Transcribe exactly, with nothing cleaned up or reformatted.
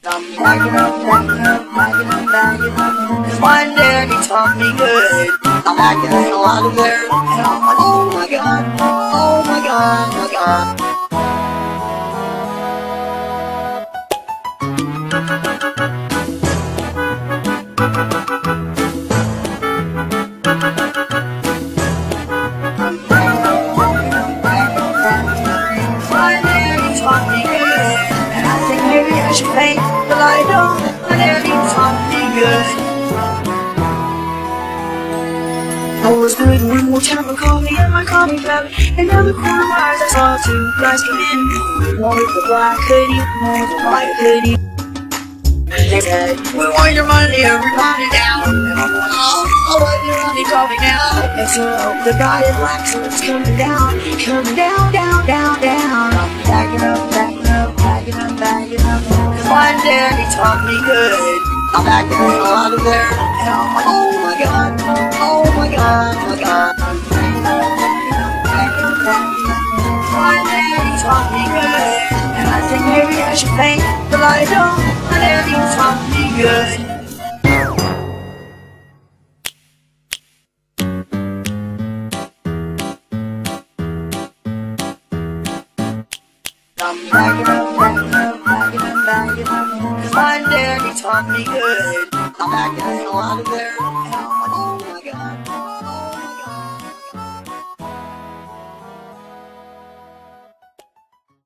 I'm backing up, backing up, backing up, backing up. Cause my daddy taught me good. I'm backing up a lot of there. And I'm like, oh my god, oh my god, oh my god. I'm backing up, backing up, backing up, backing up. My daddy taught me good. And I think maybe I should pay, but I don't. My daddy taught me good. I was good one more time, I called me in my coffee cup. And down the corner of my eyes I saw two guys come in. One with the black hoodie, one with the white hoodie. They said, we want your money, everybody down. And I'm like, oh, oh, what your money coming down? And so the guy in black suit's coming down, coming down, down, down, down. I'm backing up, backing up, backing up, backing up. Cause my daddy taught me good. I'm backing up a lot of there. And I'm like, oh my god, oh my god, oh my god. My daddy taught me good. And I think maybe I should pay, but I don't. My daddy taught me good. I'm backing up, backing up, backing up, backing up. Cause my daddy taught me good. I'm backing up a lot of there. And I'm like,